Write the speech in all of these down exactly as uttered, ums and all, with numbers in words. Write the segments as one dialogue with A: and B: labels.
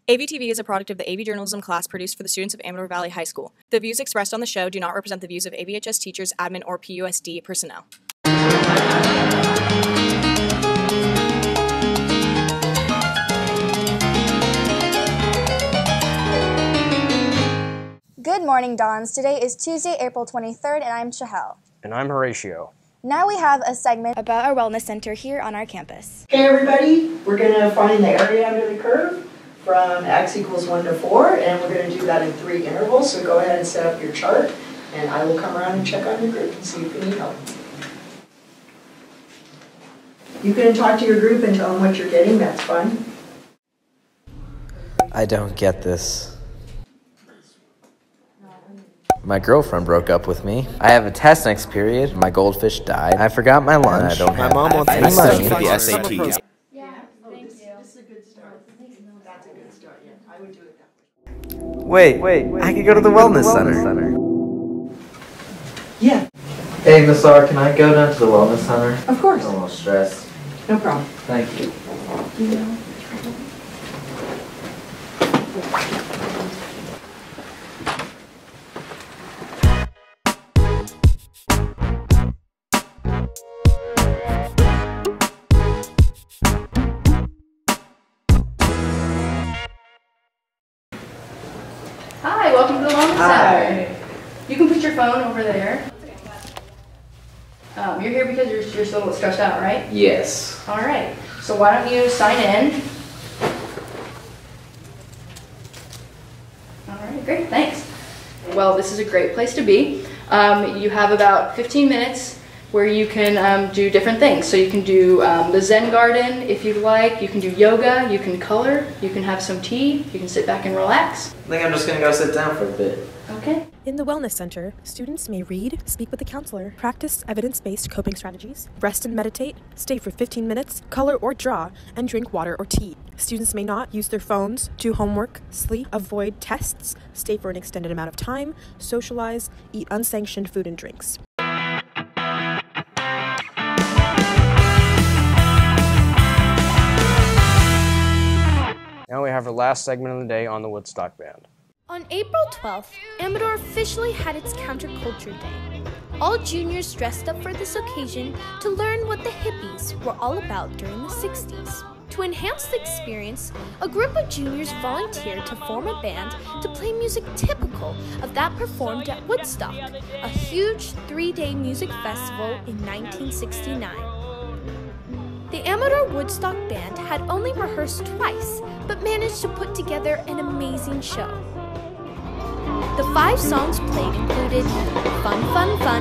A: AVtv is a product of the A V journalism class produced for the students of Amador Valley High School. The views expressed on the show do not represent the views of A V H S teachers, admin, or P U S D personnel.
B: Good morning, Dons. Today is Tuesday, April twenty-third, and I'm Chahel.
C: And I'm Horatio.
B: Now we have a segment about our wellness center here on our campus.
D: Okay, everybody, we're going to find the area under the curve from x equals one to four, and we're going to do that in three intervals. So go ahead and set up your chart, and I will come around and check on your group and see if you need help. You can talk to your group and tell them what you're getting. That's fine.
E: I don't get this. My girlfriend broke up with me. I have a test next period. My goldfish died. I forgot my lunch. I don't have
F: my mom wants
E: any money
F: for the S A Ts.
D: Yeah, thank you. This is a good start. That's a good start, yeah. I would do it that way.
E: Wait, wait, wait. I could go to the wellness center.
D: Yeah,
E: Hey, Miss R, can I go down to the wellness center?
D: of course.
E: I'm a little stressed.
D: No problem.
E: Thank you.
G: Hi, welcome to the Wellness Center. You can put your phone over there. Um, you're here because you're, you're still a little stressed out, right?
E: Yes.
G: All right. So why don't you sign in? All right, great, thanks. Well, this is a great place to be. Um, you have about fifteen minutes where you can um, do different things. So you can do um, the Zen garden if you'd like. You can do yoga. You can color. You can have some tea. You can sit back and relax.
E: I think I'm just gonna go sit down for a bit.
G: Okay.
H: In the Wellness Center, students may read, speak with a counselor, practice evidence-based coping strategies, rest and meditate, stay for fifteen minutes, color or draw, and drink water or tea. Students may not use their phones, do homework, sleep, avoid tests, stay for an extended amount of time, socialize, eat unsanctioned food and drinks.
C: Now we have our last segment of the day on the Woodstock Band.
I: On April twelfth, Amador officially had its Counterculture Day. All juniors dressed up for this occasion to learn what the hippies were all about during the sixties. To enhance the experience, a group of juniors volunteered to form a band to play music typical of that performed at Woodstock, a huge three-day music festival in nineteen sixty-nine. The Amador Woodstock Band had only rehearsed twice, but managed to put together an amazing show. The five songs played included Fun, Fun, Fun,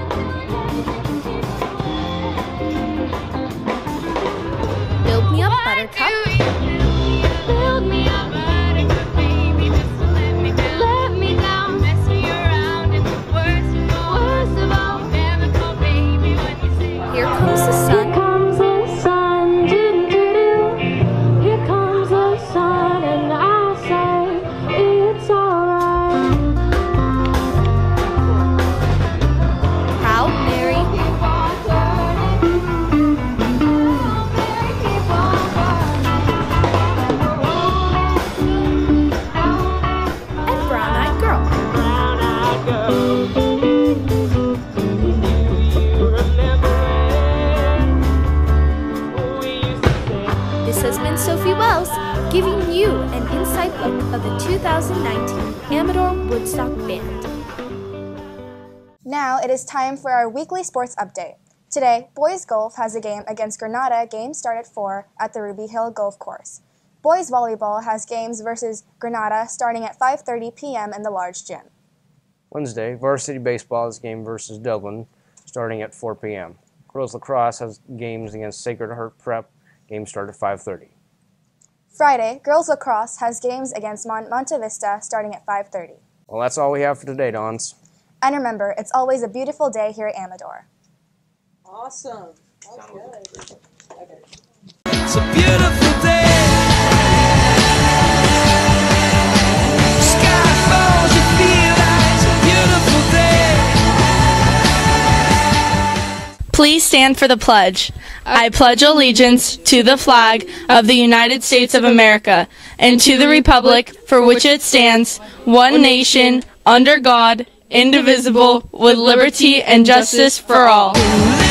I: Build Me Up Buttercup, Build Me Up Buttercup, baby, just let me down, let me down, mess me around, and the worst of all, worst of all, never call baby when you say, Here Comes the Sun. Here comes the sun, do do do. Here comes the sun, and I say it's alright. Proud Mary. And Brown Eyed Girl. This has been Sophie Wells, giving you an inside look of the two thousand nineteen Amador Woodstock Band.
B: Now it is time for our weekly sports update. Today, boys golf has a game against Granada. Games start at four at the Ruby Hill Golf Course. Boys volleyball has games versus Granada starting at five thirty p m in the large gym.
C: Wednesday, varsity baseball has a game versus Dublin starting at four p m Girls lacrosse has games against Sacred Heart Prep. Games start at five thirty.
B: Friday, girls lacrosse has games against Mon Monte Vista starting at five thirty.
C: Well, that's all we have for today, Dons.
B: And remember, it's always a beautiful day here at Amador.
D: Awesome. That's good. Okay.
F: It's a beautiful day. Sky falls, you feel like it's a beautiful day.
J: Please stand for the pledge. I pledge allegiance to the flag of the United States of America and to the republic for which it stands, one nation, under God, indivisible, with liberty and justice for all.